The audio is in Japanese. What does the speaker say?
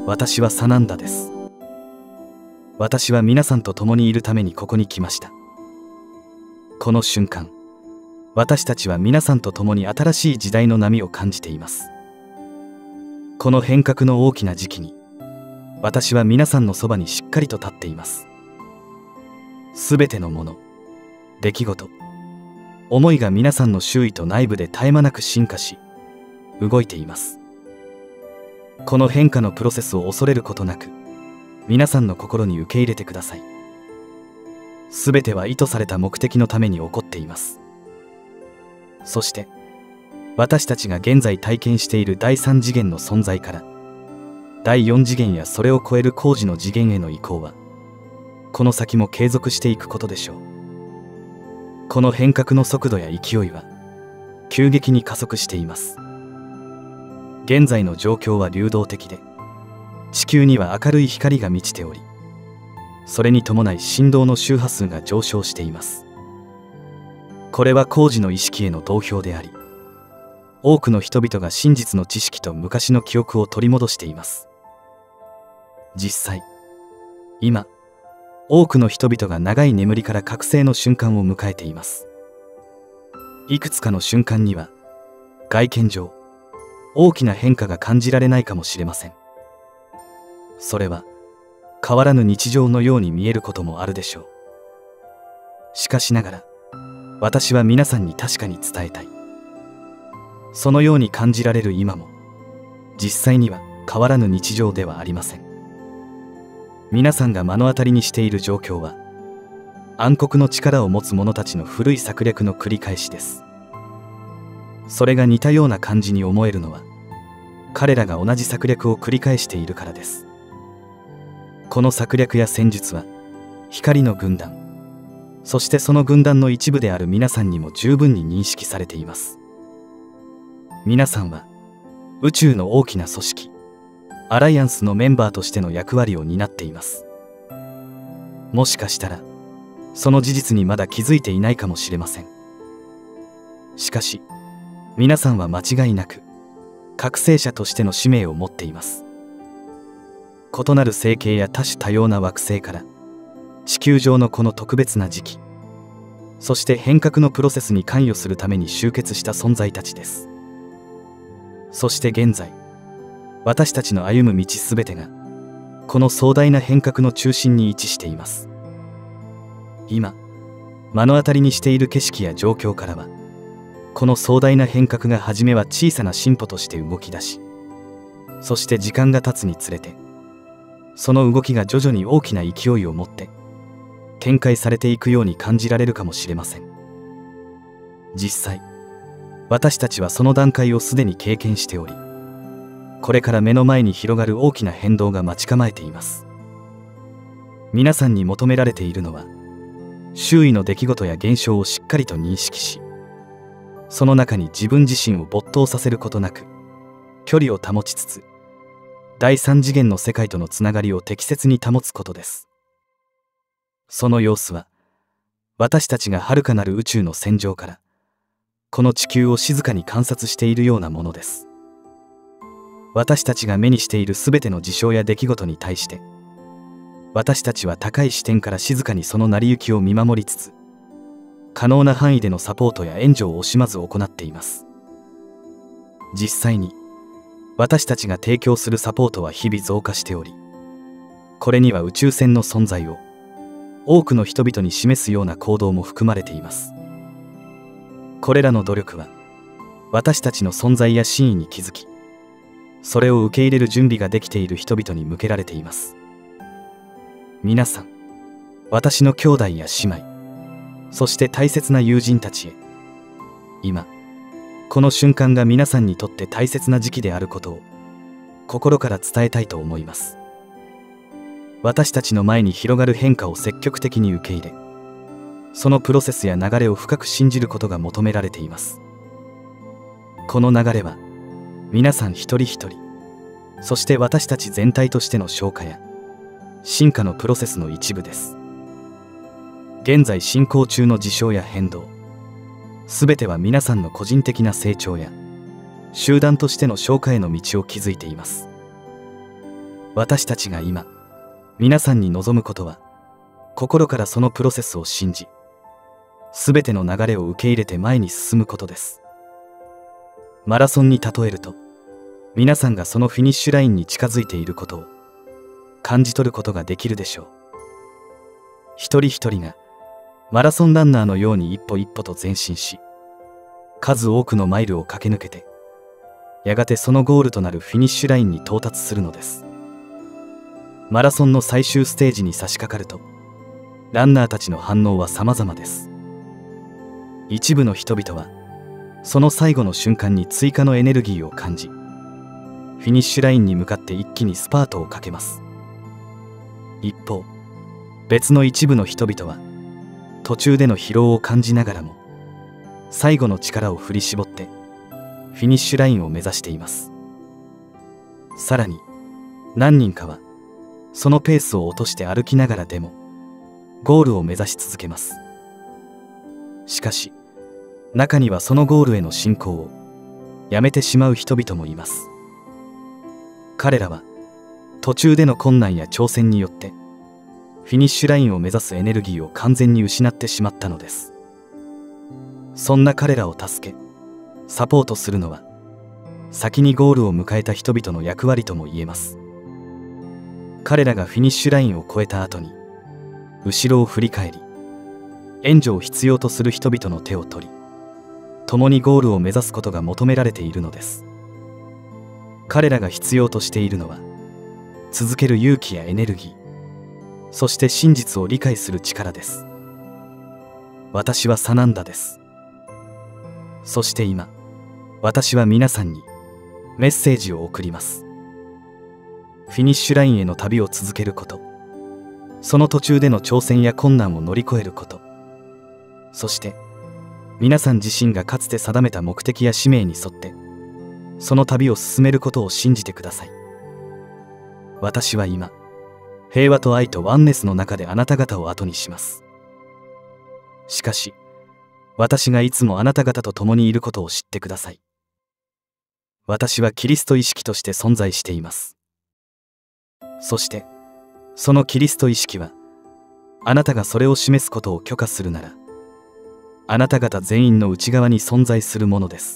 私はサナンダです。私は皆さんと共にいるためにここに来ました。この瞬間、私たちは皆さんと共に新しい時代の波を感じています。この変革の大きな時期に、私は皆さんのそばにしっかりと立っています。すべてのもの、出来事、思いが皆さんの周囲と内部で絶え間なく進化し、動いています。この変化のプロセスを恐れることなく、皆さんの心に受け入れてください。すべては意図された目的のために起こっています。そして、私たちが現在体験している第3次元の存在から、第4次元やそれを超える高次の次元への移行は、この先も継続していくことでしょう。この変革の速度や勢いは、急激に加速しています。現在の状況は流動的で、地球には明るい光が満ちており、それに伴い振動の周波数が上昇しています。これは高次の意識への同票であり、多くの人々が真実の知識と昔の記憶を取り戻しています。実際、今、多くの人々が長い眠りから覚醒の瞬間を迎えています。いくつかの瞬間には、外見上、大きな変化が感じられないかもしれません。それは変わらぬ日常のように見えることもあるでしょう。しかしながら、私は皆さんに確かに伝えたい。そのように感じられる今も、実際には変わらぬ日常ではありません。皆さんが目の当たりにしている状況は、暗黒の力を持つ者たちの古い策略の繰り返しです。それが似たような感じに思えるのは、彼らが同じ策略を繰り返しているからです。この策略や戦術は、光の軍団、そしてその軍団の一部である皆さんにも十分に認識されています。皆さんは、宇宙の大きな組織、アライアンスのメンバーとしての役割を担っています。もしかしたら、その事実にまだ気づいていないかもしれません。しかし、皆さんは間違いなく、覚醒者としての使命を持っています。異なる星系や多種多様な惑星から、地球上のこの特別な時期、そして変革のプロセスに関与するために集結した存在たちです。そして現在、私たちの歩む道すべてが、この壮大な変革の中心に位置しています。今、目の当たりにしている景色や状況からは、この壮大な変革が初めは小さな進歩として動き出し、そして時間が経つにつれて、その動きが徐々に大きな勢いを持って展開されていくように感じられるかもしれません。実際、私たちはその段階をすでに経験しており、これから目の前に広がる大きな変動が待ち構えています。皆さんに求められているのは、周囲の出来事や現象をしっかりと認識し、その中に自分自身を没頭させることなく、距離を保ちつつ、第3次元の世界とのつながりを適切に保つことです。その様子は、私たちが遥かなる宇宙の戦場から、この地球を静かに観察しているようなものです。私たちが目にしているすべての事象や出来事に対して、私たちは高い視点から静かにその成り行きを見守りつつ、可能な範囲でのサポートや援助を惜しまず行っています。実際に、私たちが提供するサポートは日々増加しており、これには宇宙船の存在を多くの人々に示すような行動も含まれています。これらの努力は、私たちの存在や真意に気づき、それを受け入れる準備ができている人々に向けられています。皆さん、私の兄弟や姉妹、そして大切な友人たちへ、今、この瞬間が皆さんにとって大切な時期であることを心から伝えたいと思います。私たちの前に広がる変化を積極的に受け入れ、そのプロセスや流れを深く信じることが求められています。この流れは、皆さん一人一人、そして私たち全体としての消化や進化のプロセスの一部です。現在進行中の事象や変動、すべては皆さんの個人的な成長や集団としての消化への道を築いています。 私たちが今皆さんに望むことは、心からそのプロセスを信じ、すべての流れを受け入れて前に進むことです。マラソンに例えると、皆さんがそのフィニッシュラインに近づいていることを感じ取ることができるでしょう。一人一人がマラソンランナーのように一歩一歩と前進し、数多くのマイルを駆け抜けて、やがてそのゴールとなるフィニッシュラインに到達するのです。マラソンの最終ステージに差し掛かると、ランナーたちの反応は様々です。一部の人々はその最後の瞬間に追加のエネルギーを感じ、フィニッシュラインに向かって一気にスパートをかけます。一方、別の一部の人々は途中での疲労を感じながらも最後の力を振り絞ってフィニッシュラインを目指しています。さらに何人かはそのペースを落として歩きながらでもゴールを目指し続けます。しかし中にはそのゴールへの進行をやめてしまう人々もいます。彼らは途中での困難や挑戦によってフィニッシュラインを目指すエネルギーを完全に失ってしまったのです。そんな彼らを助けサポートするのは、先にゴールを迎えた人々の役割とも言えます。彼らがフィニッシュラインを越えた後に後ろを振り返り、援助を必要とする人々の手を取り、共にゴールを目指すことが求められているのです。彼らが必要としているのは、続ける勇気やエネルギー、そして真実を理解する力です。私はサナンダです。そして今、私は皆さんにメッセージを送ります。フィニッシュラインへの旅を続けること、その途中での挑戦や困難を乗り越えること、そして皆さん自身がかつて定めた目的や使命に沿ってその旅を進めることを信じてください。私は今、平和と愛とワンネスの中であなた方を後にします。しかし、私がいつもあなた方と共にいることを知ってください。私はキリスト意識として存在しています。そして、そのキリスト意識は、あなたがそれを示すことを許可するなら、あなた方全員の内側に存在するものです。